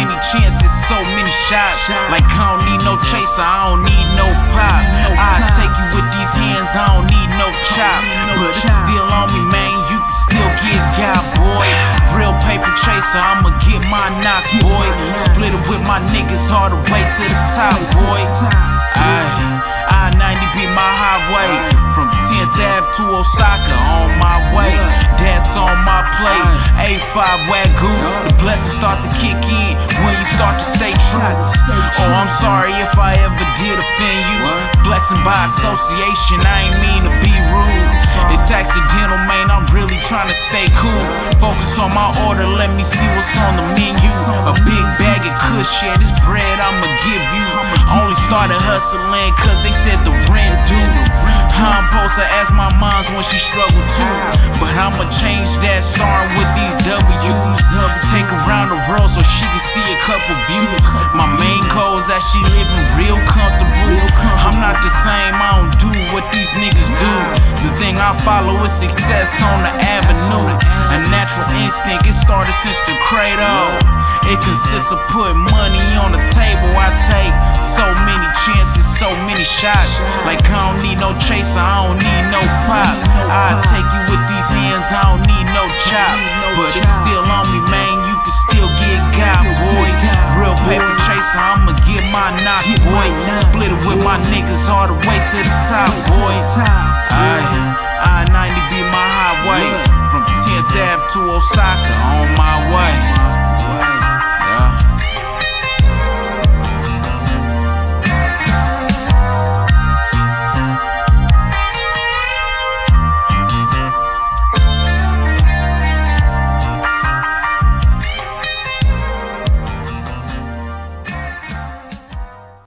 many chances, so many shots. Like I don't need no chaser, I don't need no pop. I take you with these hands, I don't need no chop. But it's still on me, man, you can still get got, boy. Real paper chaser, I'ma get my knots, boy. Split it with my niggas all the way to the top, boy. I-90 be my highway. From 10th Ave to Osaka, on my way. That's on my plate. A5 Wagyu, the blessings start to kick in when you start to stay true. Oh, I'm sorry if I ever did offend you. Flexing by association, I ain't mean to be rude. It's accidental, man, I'm really trying to stay cool. Focus on my order, let me see what's on the menu. A big bag of kush, yeah, this bread I'ma give you. Only started hustling cause they said the rent due. I'm supposed to ask my moms when she struggled too, but I'ma change that, starting with these W's. Take her around the world so she can see a couple views. My main goal is that she living real comfortable. I'm not the same, I don't do what these niggas do. The thing I follow is success on the avenue. A natural instinct, it started since the cradle. It consists of putting money on the table. I take so many chances, so many shots. Like I don't need no chaser, I don't need no pop. I take you with these hands, I don't need no chop. But it's still on me, man, you can still get got, boy. Real paper chaser, I'ma get my knots, boy. Split it with my niggas all the way to the top, boy. I-90 be my highway. From 10th Ave to Osaka, on my way.